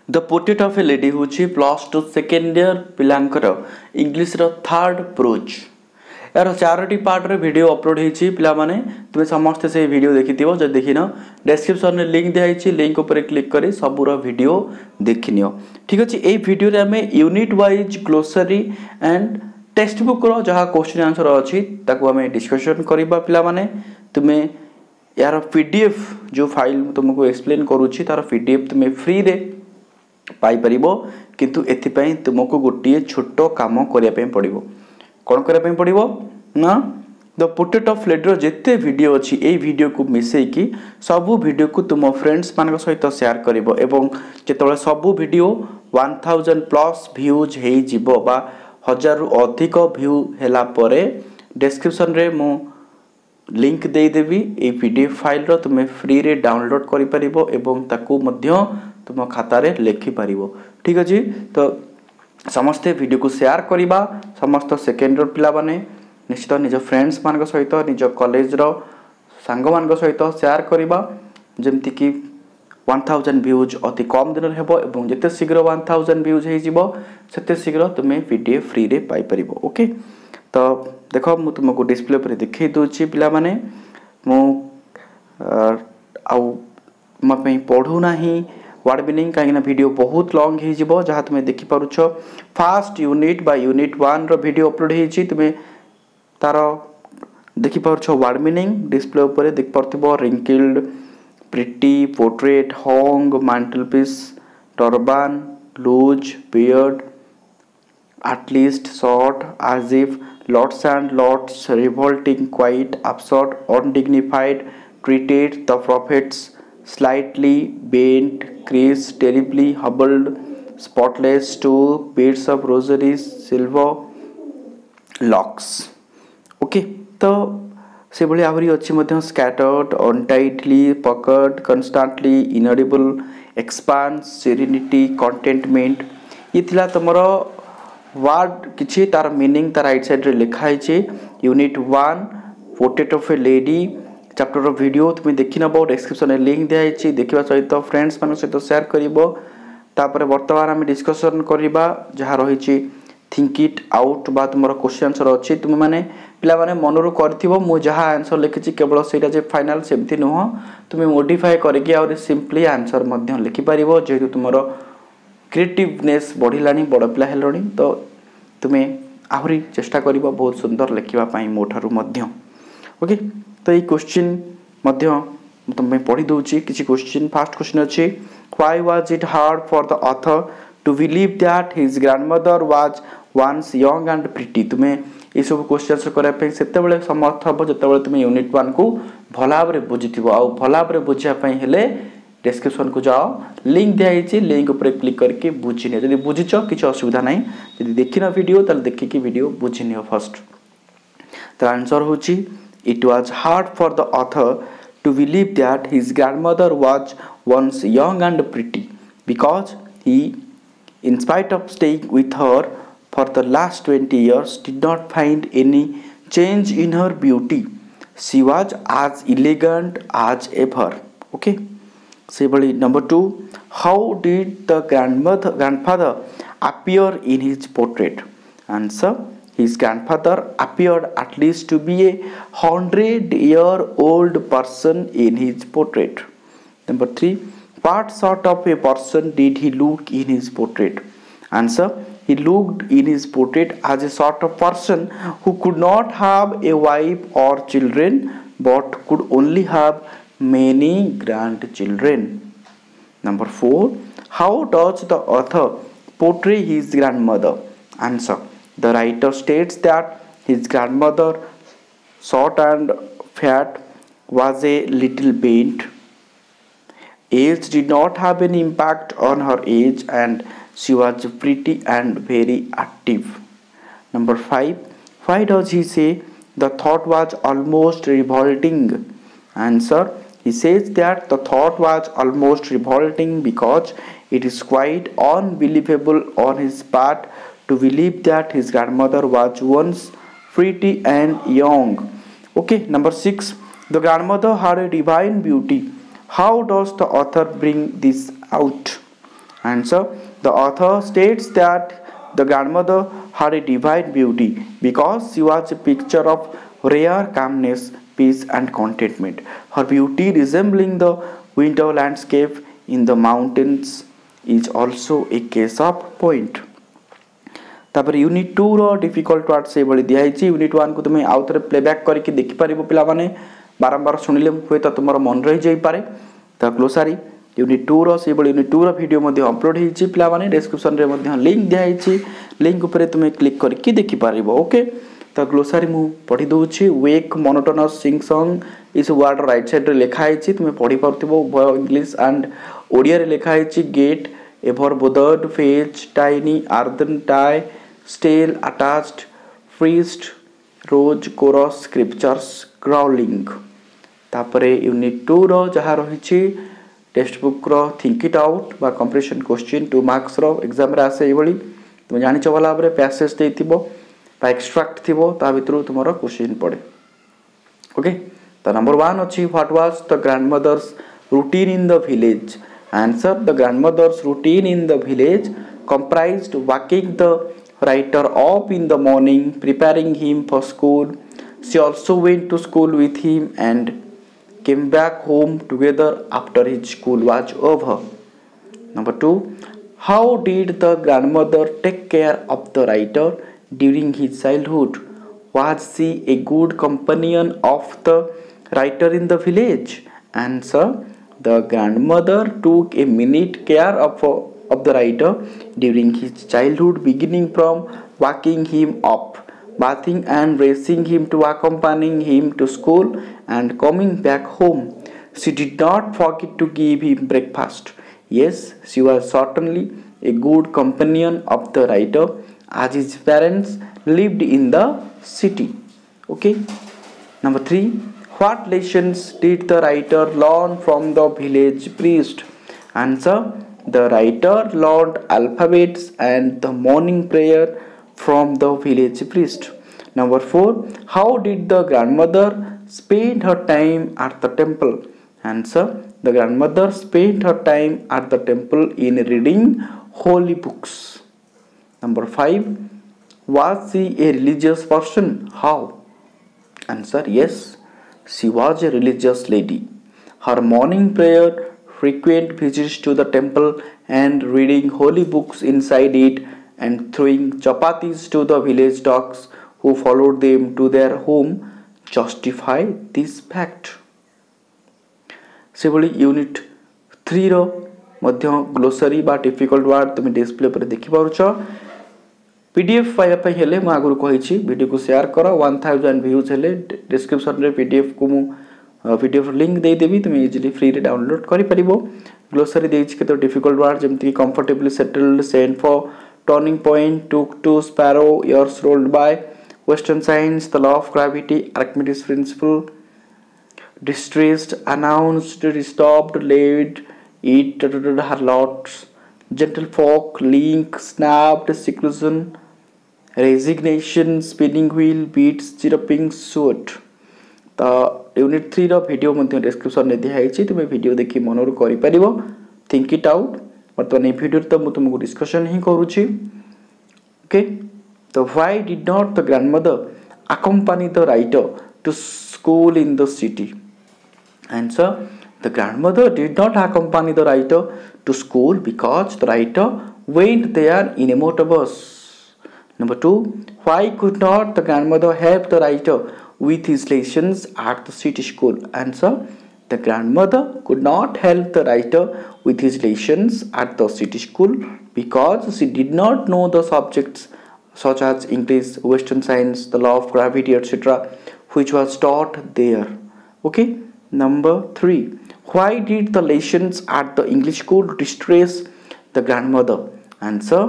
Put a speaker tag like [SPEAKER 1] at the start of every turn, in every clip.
[SPEAKER 1] The portrait of a lady हूँ +2 second year पिलांकर English third prose यार 4टी पार्ट रे वीडियो अपलोड होती पिलामाने तुम समस्ते से वीडियो देखिथिबो जब देखिन डिस्क्रिप्शन में लिंक दिखाई लिंक उपर क्लिक करी सबूर वीडियो देखिनियो। ठीक अच्छे ये वीडियो रे आमे unit wise glossary and text book रो जहाँ क्वेश्चन आंसर अच्छी ताको आमे डिस्कशन करबा पिलामाने तुमे यार पीडीएफ जो फाइल तुमको एक्सप्लेन करूची तार पीडीएफ तुमे फ्री रे पाई परिबो किंतु एथिपाई तुमको गोटे छोट काम करने पड़ो कौन करने पड़ो ना द पोर्ट्रेट ऑफ लेडी जिते वीडियो अच्छी यही वीडियो को मिसेकी सबू वीडियो को तुम फ्रेंड्स मान सहित शेयर कर जो सबू वीडियो 1000+ व्यूज हो बा 1000 रु अधिक व्यू हैला परे डिस्क्रिप्शन रे मु लिंक देदेवी ये पीडीएफ फाइल रो तुम फ्री रे डाउनलोड करि परिबो एवं ताकू मध्य तुम खाता रे लिखि पारिबो। ठीक अछि तो समस्ते वीडियो को शेयर करिबा समस्त सेकेंड ईयर पिला माने निश्चित निज फ्रेंड्स मान सहित निज कॉलेज रो सांग मान सहित शेयर करिबा जेमति कि 1000 व्यूज अति कम दिन हेबो एवं जते शीघ्र 1000 व्यूज हे जिवो सेते शीघ्र तुमे पीडीएफ फ्री रे पाई परिबो। ओके तो देख मु तुमको डिस्प्ले पर देखै दोछि पिला माने मु आउ मपई पढू नाही वर्ड मीनिंग कहीं वीडियो बहुत लॉन्ग हो जिवो जहाँ तुम देखि पारुछ फर्स्ट यूनिट बा यूनिट 1 रो वीडियो अपलोड होईछि तुम तार देखि पारुछ वर्ड मीनिंग डिस्प्ले ऊपर देख परथिबो wrinkled pretty portrait hung mantelpiece turban loose beard at least short as if lots and lots revolting quite absurd undignified treated the prophets slightly bent creased terribly hobbled spotless to beads of rosaries silver locks। Okay तो से भली आहुरी अच्छी मध्य scattered untidily puckered constantly inaudible expanse serenity contentment ये थिला तमरो word किछि तार meaning तार right side रे लिखा है unit 1 portrait of a lady chapter रो वीडियो तुम देखि नबो डिस्क्रिप्शन में लिंक दिया है देखिबा सहित फ्रेंड्स मान सहित शेयर करिवो तापर वर्तमान हम डिस्कशन करिबा जहाँ रही थिंक इट आउट बा तुमर क्वेश्चन आंसर अच्छी तुम माने पिला माने मनरु करथिबो मु जहाँ आंसर लिखिछि केवल सेटा जे फाइनल सेमति नुह तुम मॉडिफाई करके और सिंपली आंसर मध्य लिखि परिबो जेतु तुमरो क्रिएटिवनेस बढ़िलानी बड़ पिला हेलणी तो तुम्हें आहरी चेष्टा करिबो बहुत सुंदर लिखिबा पई मोठारु मध्य। ओके तो ये क्वेश्चन मध्य तुम पढ़ी दूची किसी क्वेश्चन फर्स्ट क्वेश्चन अच्छी why was it hard for the author to believe that his grandmother was once young and pretty तुम्हें ये सब क्वेश्चन करने से समर्थ हम जो तुम यूनिट 1 को भल भाव बुझीथिबो आ भल भाव बुझापी हेले डिस्क्रिप्शन को जाओ लिंक दिखाई लिंक ऊपर क्लिक करके बुझी नि जब बुझीच किसी असुविधा ना जब देखिन वीडियो ताल देखिकी वीडियो बुझी नि फर्स्ट तो आंसर होची it was hard for the author to believe that his grandmother was once young and pretty because he in spite of staying with her for the last 20 years did not find any change in her beauty. She was as elegant as ever. Okay. Similarly, number 2, how did the grandfather appear in his portrait? Answer, his grandfather appeared at least to be a 100-year-old person in his portrait. Number 3, what sort of a person did he look in his portrait? Answer, he looked in his portrait as a sort of person who could not have a wife or children but could only have many grandchildren. Number 4, how does the author portray his grandmother? Answer, the writer states that his grandmother, short and fat, was a little bent. Age did not have any impact on her age and she was pretty and very active. Number 5, why does he say the thought was almost revolting? Answer, he says that the thought was almost revolting because it is quite unbelievable on his part to believe that his grandmother was once pretty and young. Okay, number 6, the grandmother had a divine beauty. How does the author bring this out? Answer: the author states that the grandmother had a divine beauty because she was a picture of rare calmness, peace, and contentment. Her beauty, resembling the winter landscape in the mountains, is also a case of point. तापर unit 2 रो difficult word से बड़ी दिया है। Unit 1 को तुम आउ थे प्लेबैक करके देखि पारिबो पिला माने बारंबार सुनिले हुए तो तुम मन रही जाई पारे। तो ग्लोसारी यूनिट 2 रो से बड़ी यूनिट 2 रो वीडियो मध्ये अपलोड हेछि पिला माने डिस्क्रिप्शन रे मध्ये लिंक दिया है। लिंक ऊपर तुम क्लिक करके देखि पारिबो। ओके, तो ग्लोसारी मु पढ़ी दउछि। वेक मोनोटोनस सिंग सॉन्ग इस वर्ड राइट साइड रे लिखा है, तुम पढ़ी पारथिबो इंग्लिश एंड ओडिया रे लिखा है। Get ever bothered phase tiny earthen tie stale attached फ्रीस्ट रोज कोरस स्क्रिप्चर्स ग्राउलिंग। तापरे यूनिट 2 रो जहा रही टेक्स्ट बुक रो थिंक इट आउट बा कंप्रेशन क्वेश्चन 2 मार्क्स रो एग्जाम रे आसे एबली तुम जानि छ वाला बरे पैसेज देथिबो बा एक्सट्रैक्ट थिबो ता भितरु तुमरो क्वेश्चन पड़े। ओके, तो नंबर 1 अछि what was the grandmother's routine in the village. Answer: the grandmother's routine in the village comprised waking the writer up in the morning, preparing him for school. She also went to school with him and came back home together after his school was over. Number 2, how did the grandmother take care of the writer during his childhood? Was she a good companion of the writer in the village? Answer: the grandmother took a minute care of the writer during his childhood, beginning from waking him up, bathing and raising him to accompanying him to school and coming back home. She did not forget to give him breakfast. Yes, she was certainly a good companion of the writer as his parents lived in the city. Okay. Number 3, what lessons did the writer learn from the village priest? Answer: the writer learned alphabets and the morning prayer from the village priest. Number 4, how did the grandmother spend her time at the temple? Answer: the grandmother spent her time at the temple in reading holy books. Number 5, was she a religious person? How? Answer: yes, she was a religious lady. Her morning prayer, frequent visits to the temple, and reading holy books inside it, and throwing chapatis to the village dogs who followed them to their home justify this fact. सेभली unit 3 रो मध्य glossary बा difficult word तुम display पर देखि पारुछ। PDF पाइबा पई हेले म आगुर कहिछि वीडियो को शेयर करो। 1000 व्यूज हेले डिस्क्रिप्शन रे पीडीएफ को मु पीडीएफ लिंक दे देबी, तुम इजीली फ्री रे डाउनलोड करि परिबो। ग्लोसरी देछि केतो डिफिकल्ट वर्ड जेमति comfortably settled, sent for, turning point, took to, sparrow, years rolled by, western science, the law of gravity, Archimedes principle, distressed, announced, disturbed, laid, eat, harlots, gentlefolk, link, snapped, seclusion, resignation, spinning wheel, beats, chirruping, suit. तो unit 3 रो video मध्ये description में दिया है, तुम video देखि मनोर करि परिबो। Think it out. बर्तमान ए वीडियो तो मु तुमको डिस्कशन ही करूची। ओके, तो why did not the grandmother accompany the writer to school in the city? Answer: the grandmother did not accompany the writer to school because the writer went there in a motor bus. Number 2, why could not the grandmother help the writer with his lessons at the city school? Answer: the grandmother could not help the writer with his lessons at the city school because she did not know the subjects such as English, Western science, the law of gravity, etc., which was taught there. Okay. Number 3, why did the lessons at the English school distress the grandmother? Answer: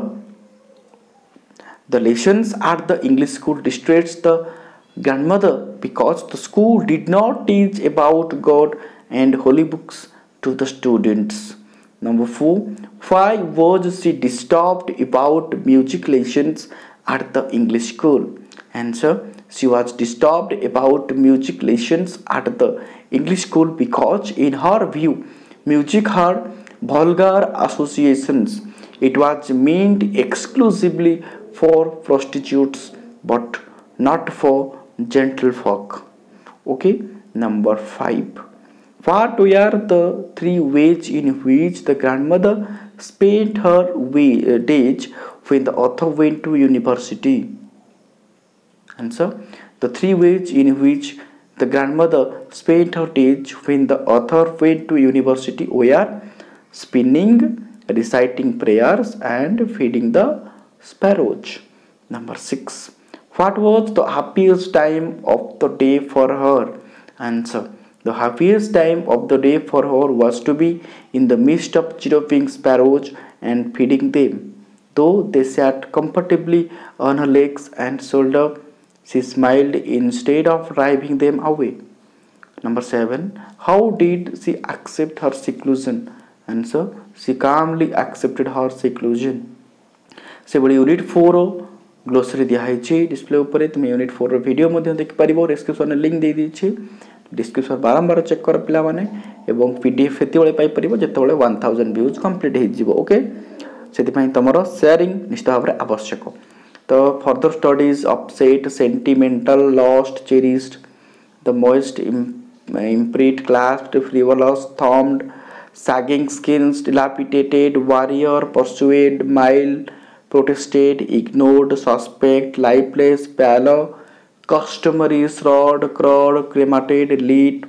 [SPEAKER 1] the lessons at the English school distressed the grandmother because the school did not teach about God and holy books to the students. Number 4, why was she disturbed about music lessons at the English school? Answer: she was disturbed about music lessons at the English school because in her view music had vulgar associations It was meant exclusively for prostitutes but not for gentlefolk. Okay, number 5. What were the 3 ways in which the grandmother spent her days when the author went to university? Answer. The 3 ways in which the grandmother spent her days when the author went to university were spinning, reciting prayers, and feeding the sparrows. Number 6. What was the happiest time of the day for her? Answer. The happiest time of the day for her was to be in the midst of chirping sparrows and feeding them. Though they sat comfortably on her legs and shoulder, she smiled instead of driving them away. Number 7. How did she accept her seclusion? Answer. She calmly accepted her seclusion. से बड़ी unit 4 glossary दिखाई display उपर तुम unit 4 video देखिपर description link दे दी description बारंबार check कर पिला माने एवं पीडीएफ एते पाई परिबो जेते 1000 व्यूज कंप्लीट हे जिवो ओके सेति तुमर शेयरिंग निश्चित भाव आवश्यक तो further studies upset sentimental lost cherished the most imprint clasped frivolous thumbed sagging skins dilapidated warrior pursued mild protested ignored suspect lifeless pallor customary shroud crowd cremated lit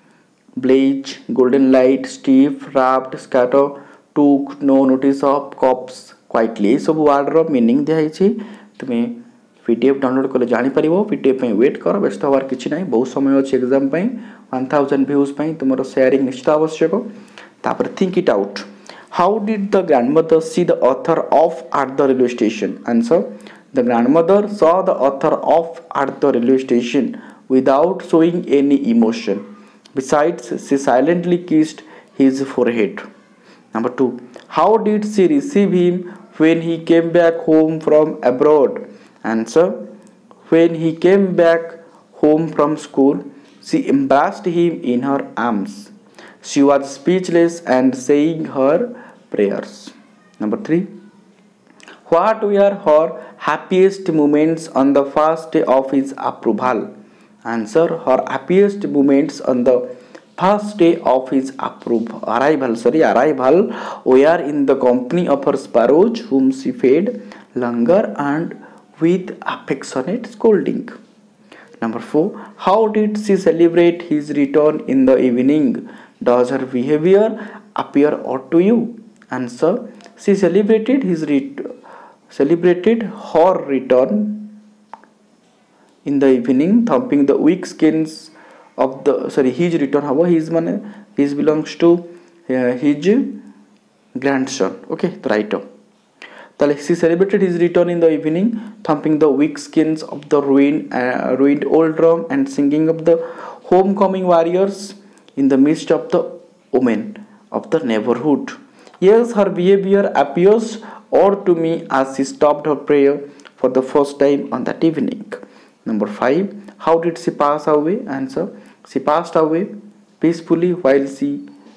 [SPEAKER 1] blaze golden light stiff wrapped scatter took no notice of cops quietly सब word रो meaning दिया है तुम्हें PDF download कले जानि परिबो PDF पे wait कर व्यस्त होवार किछि नाही बहुत समय अछि एग्जाम पे 1000 व्यूज पे तुमरो शेयरिंग निश्चित आवश्यक तापर think it out how did the grandmother see the author off at the railway station answer the grandmother saw the author off at the railway station without showing any emotion besides she silently kissed his forehead Number 2. How did she receive him when he came back home from abroad? Answer. When he came back home from school, she embraced him in her arms. She was speechless and saying her prayers. Number 3. What were her happiest moments on the first day of his approval? Answer. Her happiest moments on the first day of his arrival were in the company of her sparrows whom she fed longer and with affectionate scolding. Number 4. How did she celebrate his return in the evening? Does her behavior appear odd to you? Answer. She celebrated her return in the evening, thumping the weak skins of the his return habo his belongs to his grandson okay तो right ताले she celebrated his return in the evening thumping the weak skins of the ruined old drum and singing of the homecoming warriors in the midst of the women of the neighborhood. Yes, her behavior appears odd to me as she stopped her prayer for the first time on that evening. Number 5. How did she pass away? Answer. She passed away peacefully while she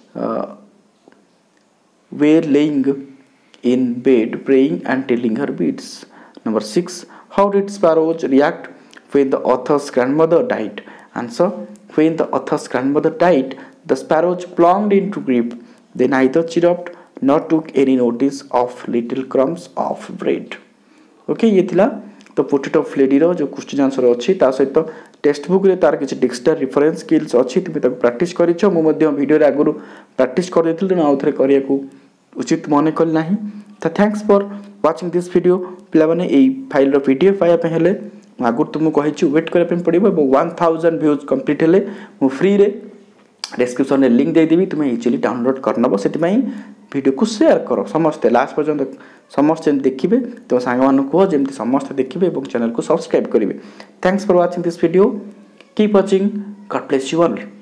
[SPEAKER 1] were laying in bed praying and telling her beads. Number 6. How did sparrows react when the author's grandmother died? Answer. When the author's grandmother died, the sparrows plunged into grief. They neither chirped nor took any notice of little crumbs of bread. Okay, ये थिला तो portrait of lady रो जो question answer अछि ता सहित text book रे तार किछ डिक्शनरी रेफरेंस स्किल्स अछि तुम तक प्रैक्टिस करिछ मो मध्ये वीडियो रे आगुरु प्रैक्टिस कर देथिल न आउथरे करिया को उचित मने कल नाही तो thanks for watching this video पिला माने एई फाइल रो पीडीएफ पाया पे हेले आगुर तुम कहिछु वेट करे पे पड़िबो 1000 व्यूज कंप्लीट हेले मो फ्री रे डिस्क्रिप्शन रे लिंक दे देबी तुम इजीली डाउनलोड कर नबो सेति पई वीडियो को शेयर करो समस्त लास्ट पर्यंत समस्त देखिए तो सांग मान कह जमी समस्त देखिए और चैनल को सब्सक्राइब करेंगे thanks for watching this video keep watching God bless you all.